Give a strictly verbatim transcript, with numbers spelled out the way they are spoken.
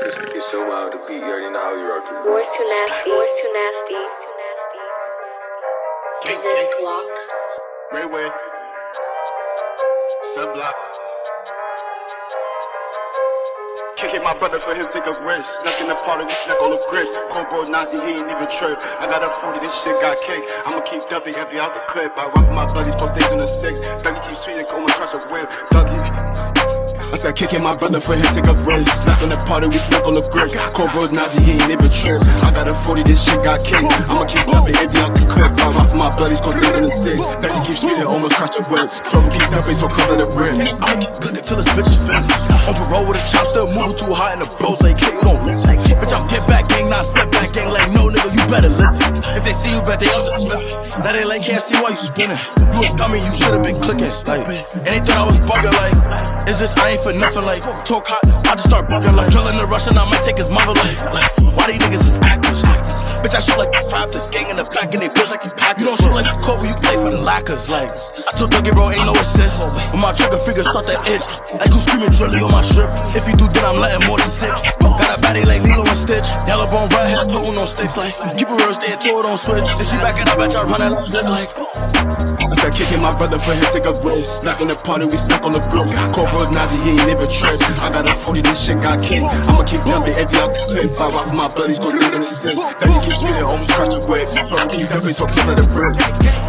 It's, it's so wild to beat. You already know how we rock it. War's too nasty. War's too nasty. Is this Glock? Railway. Sunblock. Kicking my brother for him take a risk. Snuck in the party, we snuck all the grits. Cobra Nazi, he ain't even trip. I got a forty, this shit got cake. I'ma keep dumping heavy out the clip. I run for my bloody post days in the six. Dougie keep sweet and almost crush a whip. Dougie. I said kicking my brother for him take a risk. Snuck in the party, we snuck all the grits. Cobra Nazi, he ain't even trip. I got a forty, this shit got cake. I'ma keep dumping heavy out the clip. I run for my bloody post days in the six. Dougie keep sweet and almost crush a whip. So we keep dumping so cause of the brick. I'ma keep cooking till this bitch is finished. On parole with a chop, still moving too hot in the bros. Like, hey, you don't listen. Bitch, I'm get back gang, not set back gang. Like, no nigga, you better listen. If they see you back, they all just smith. Now they like, can't see why you spinning. You a dummy, you should've been clicking. Like, and they thought I was bugging. Like, it's just I ain't for nothing. Like, talk hot, I just start bugging. Like, drilling the Russian, I might take his mother. Like, like why these niggas is actors? Like, bitch, I shoot like the Raptors. Gang in the back and they bitch like you Packers. You don't shoot like you Kobe, you play for the Lackers. Like, I told Dougie, bro, ain't no assist. When my trigger finger start that itch, like who screaming drilling on my strip. If you do, then I'm letting more than sick. Got a body like Lilo and Stitch. Yellow bone right head, putting on sticks. Like, keep it real, stay to it, don't switch. If she back it up, I try running like zip. Like, I said kicking my brother for him take a risk. Snuck in the party, we snuck on the group. Cobra Nazi, he ain't even trip. I got a forty, this shit got cake. I'ma keep dumping heavy out the clip. I rock for my bloodies, cause these in the sense. Then he keeps sweet and almost crush the whip. So I keep dumping so close of the brick.